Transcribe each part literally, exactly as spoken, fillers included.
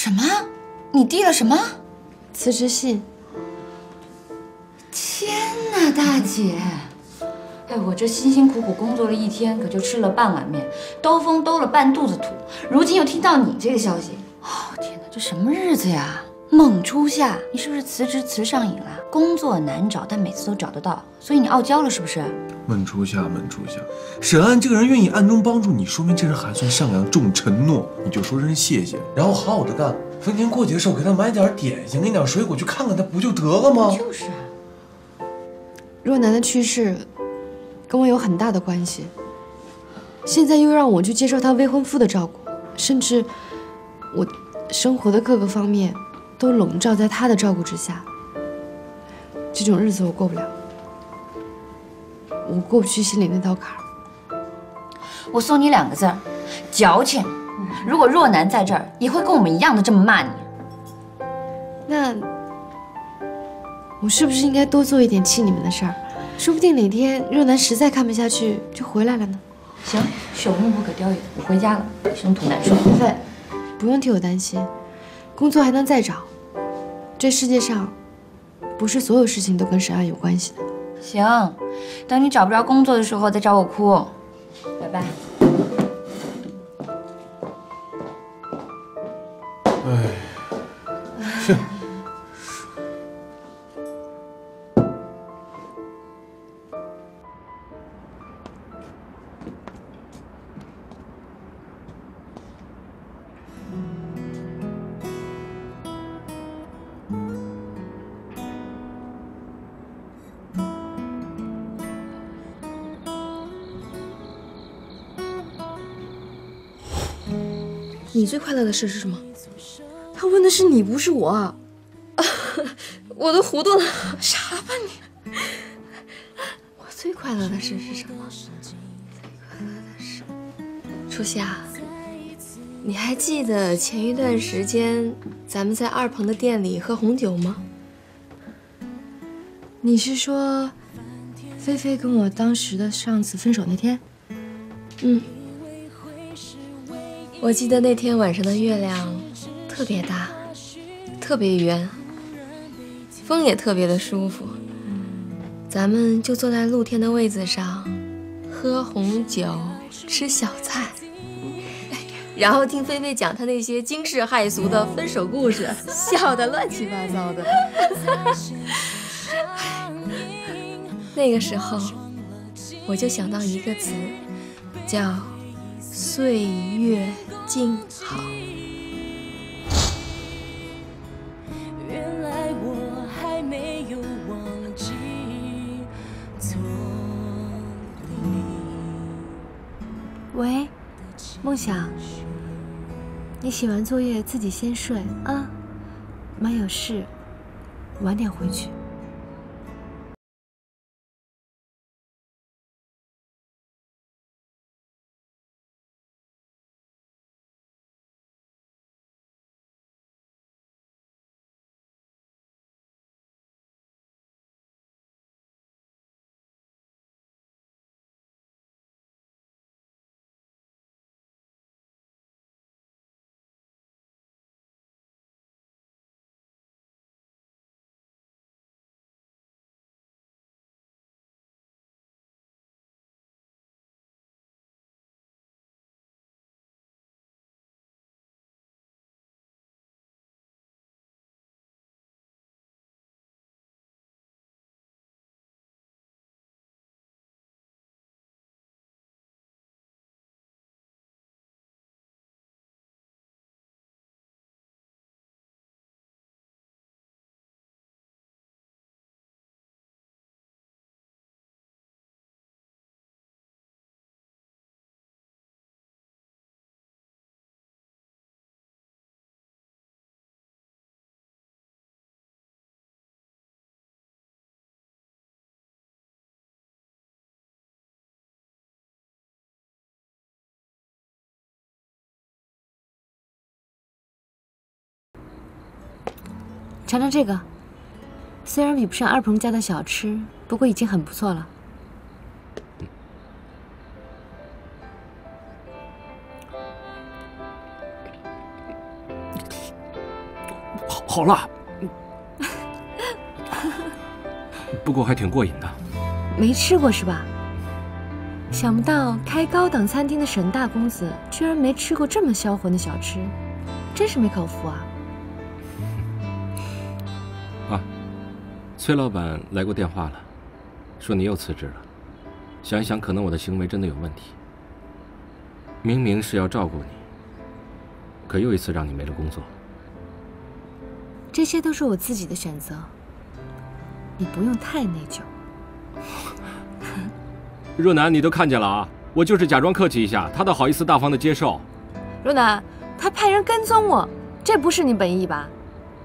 什么？你递了什么？ 辞职信。 天哪，大姐！哎，我这辛辛苦苦工作了一天，可就吃了半碗面，兜风兜了半肚子土，如今又听到你这个消息，哦天哪，这什么日子呀？猛初夏，你是不是辞职辞上瘾了？工作难找，但每次都找得到，所以你傲娇了是不是？ 闷初夏，闷初夏，沈安这个人愿意暗中帮助你，说明这人还算善良，重承诺，你就说声谢谢，然后好好的干。逢年过节的时候给他买点点心，给点水果，去看看他不就得了吗？ 就是啊。 若楠的去世跟我有很大的关系，现在又让我去接受他未婚夫的照顾，甚至我生活的各个方面都笼罩在他的照顾之下。这种日子我过不了，我过不去心里那道坎儿。 我送你两个字儿：矫情。如果若楠在这儿，也会跟我们一样的这么骂你。 那我是不是应该多做一点气你们的事儿？说不定哪天若楠实在看不下去就回来了呢。 行，朽木不可雕也，我回家了，生土难收。 菲菲，不用替我担心，工作还能再找。这世界上不是所有事情都跟沈安有关系的。 行，等你找不着工作的时候再找我哭。拜拜。 哎，是。 你最快乐的事是什么？他问的是你，不是我。啊、我都糊涂了，啥吧你？我最快乐的事是什么？最快乐的事，初夏，你还记得前一段时间咱们在二鹏的店里喝红酒吗？你是说菲菲跟我当时的上司分手那天？嗯。我记得那天晚上的月亮特别大，特别圆，风也特别的舒服。咱们就坐在露天的位子上，喝红酒，吃小菜，然后听菲菲讲她那些惊世骇俗的分手故事，笑得乱七八糟的。那个时候，我就想到一个词，叫岁月静好。 原来我还没有忘记从你。 喂，梦想，你写完作业自己先睡啊，妈有事，晚点回去。尝尝这个，虽然比不上二鹏家的小吃，不过已经很不错了。 好辣，不过还挺过瘾的。 没吃过是吧？想不到开高档餐厅的沈大公子居然没吃过这么销魂的小吃，真是没口福啊！ 啊，崔老板来过电话了，说你又辞职了。想一想，可能我的行为真的有问题。明明是要照顾你，可又一次让你没了工作。 这些都是我自己的选择，你不用太内疚。 若楠，你都看见了啊！我就是假装客气一下，他倒好意思大方的接受。 若楠，他派人跟踪我，这不是你本意吧？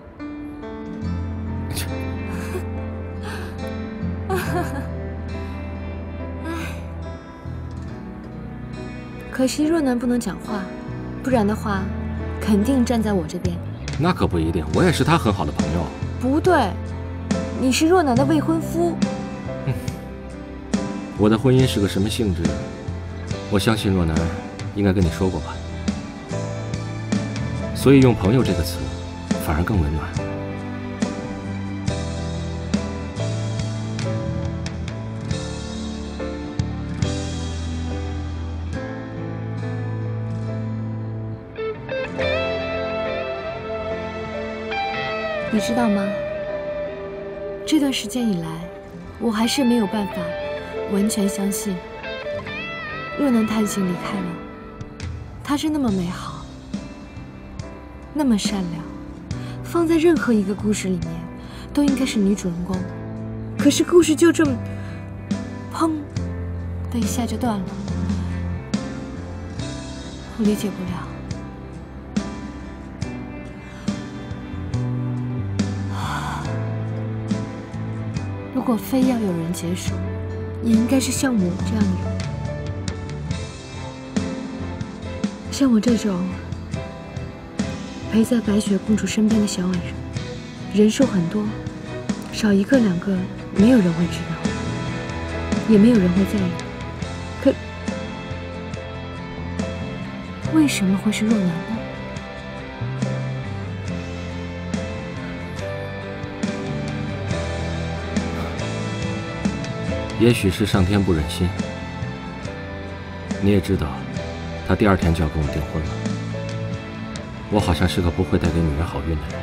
可惜若楠不能讲话，不然的话，肯定站在我这边。 那可不一定，我也是他很好的朋友。 不对，你是若楠的未婚夫。 嗯，我的婚姻是个什么性质？我相信若楠应该跟你说过吧。所以用朋友这个词，反而更温暖。 你知道吗？这段时间以来，我还是没有办法完全相信若楠她已经离开了。她是那么美好，那么善良，放在任何一个故事里面都应该是女主人公。可是故事就这么砰的一下就断了，我理解不了。如果非要有人结束，也应该是像我这样的人。像我这种陪在白雪公主身边的小矮人，人数很多，少一个两个，没有人会知道，也没有人会在意。可为什么会是若楠呢？ 也许是上天不忍心。你也知道，他第二天就要跟我订婚了。我好像是个不会带给女人好运的人。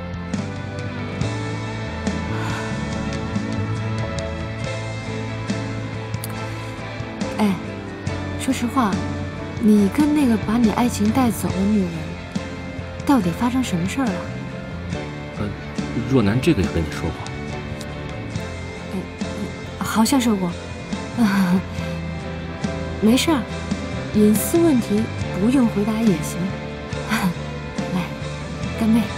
哎，说实话，你跟那个把你爱情带走的女人，到底发生什么事儿了？ 呃，若楠这个也跟你说过。 好像说过，啊，没事儿，隐私问题不用回答也行。来，干杯。